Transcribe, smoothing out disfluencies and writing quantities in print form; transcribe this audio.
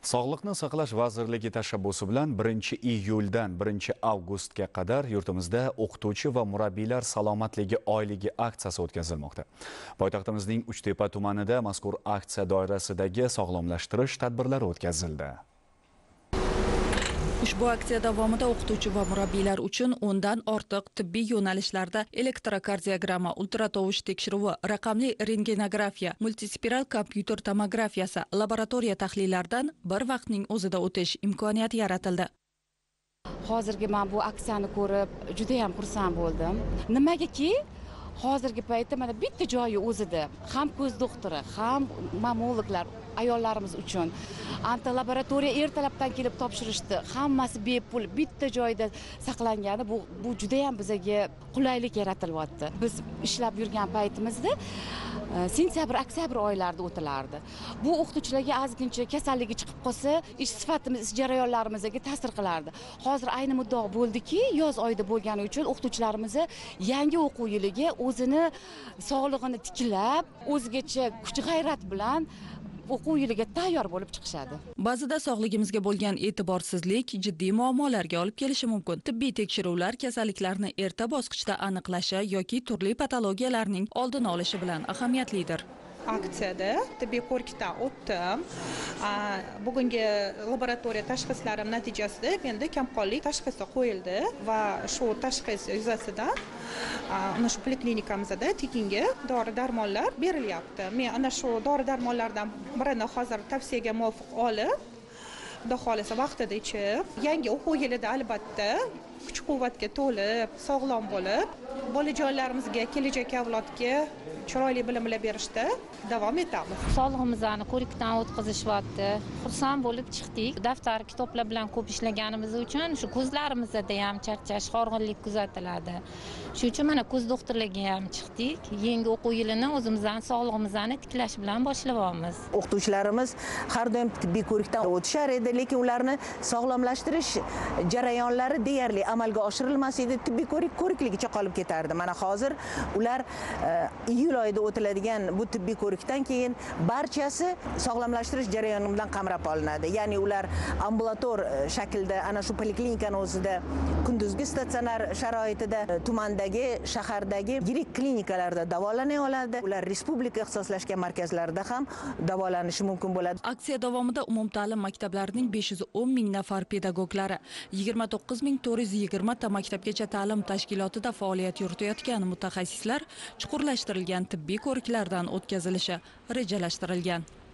Sog'liqni saqlash vazirligi tashabbusi bilan 1-iyuldan 1-avgustga qadar yurtimizda o'qituvchi va murabbiylar salomatligi oyligi aksiyasi o'tkazilmoqda. Poytaxtimizning Uchtepa tumanida mazkur aksiya doirasidagi sog'lomlashtirish tadbirlari o'tkazildi. Ushbu aksiya davomida o'qituvchi va murabbiylar uchun 10 dan ortiq tibbiy yo'nalishlarda elektrokardiogramma, ultratovush tekshiruvi, raqamli rentgenografiya, multispiral kompyuter tomografiyasi, laboratoriya tahlillaridan bir vaqtning o'zida o'tish imkoniyati yaratildi. Hozirgi men bu aksiyani ko'rib juda ham xursand bo'ldim. Nimagaki hozirgi paytda mana bitta joyi o'zida ham ko'z doktori, ham mamologlar ayollarimiz uchun laboratoriya ertalabdan kelib topshirishdi. Hammasi bepul bitta joyda saqlangani bu juda ham bizga qulaylik yaratilyapti. Biz ishlab yurgan paytimizda sentyabr, oktyabr oylarida o'tilardi. Bu o'qituvchilarga ozgincha kasalligi chiqib qolsa, ish sifatimiz, ish jarayonlarimizga ta'sir qilardi. Hozir ayni muddao bo'ldiki, yoz oyida bo'lgani uchun o'qituvchilarimiz yangi o'quv yiliga o'zini sog'lig'ini tiklab, o'zgacha kuch-g'ayrat bilan o'quv yiliga tayyor bo'lib chiqishadi. Ba'zida sog'ligimizga bo'lgan e'tiborsizlik jiddiy muammolarga olib kelishi mumkin. Tibbiy tekshiruvlar kasalliklarni erta bosqichda aniqlashi yoki turli patologiyalarning oldini olishi bilan ahamiyatlidir. Aksiyada tibbiy ko'rikdan o'tdim. Bugungi laboratoriya tashxislarim natijasida menda kamqonlik tashxisi qo'yildi va shu tashxis yuzasidan ana shu poliklinikamizda tekinga dori-darmonlar berilyapti. Men ana shu dori-darmonlardan birini hozir tavsiyaga muvofiq olib, Xudo xolasa vaqtida ichib, yangi o'quv yilida albatta kuch-quvvatga to'lib, sog'lom bo'lib, bolajonlarimizga, kelajak avlodga chiroyli bilimlar berishda davom etamiz. Sog'lig'imizni ko'rikdan o'tkazishyapti. Xursand bo'lib chiqdik. Daftar, kitoblar bilan ko'p ishlaganimiz uchun shu ko'zlarimizda ham charchash, horg'inlik kuzatiladi. Shuning uchun mana ko'z doktorligiga ham chiqdik. Yangi o'quv yilini o'zimizning sog'lig'imizni tiklash bilan boshlayapmiz. O'qituvchilarimiz har doim tibbiy ko'rikdan o'tishar edi, lekin ularni sog'lomlashtirish jarayonlari deyarli amalga oshirilmas edi. Tibbiy ko'rikligicha qolib ketardi. Mana hozir ular iyul oyida o'tiladigan bu tibbiy ko'rikdan keyin barchasi sog'lomlashtirish jarayoni bilan qamrab olinadi. Ya'ni ular ambulator shaklda ana shu poliklinikani o'zida kunduzgi statsionar sharoitida tumandagi, shahardagi yirik klinikalarda davolana oladi. Ular respublika ixtisoslashgan markazlarida ham davolanishi mumkin bo'ladi. Aksiya davomida umumta'lim maktablarining 510 ming nafar pedagoglari, 29.420 ta maktabgacha ta'lim tashkilotida faoliyat yuritayotgan mutaxassislar chuqurlashtirilgan tibbiy ko'riklardan o'tkazilishi rejalashtirilgan.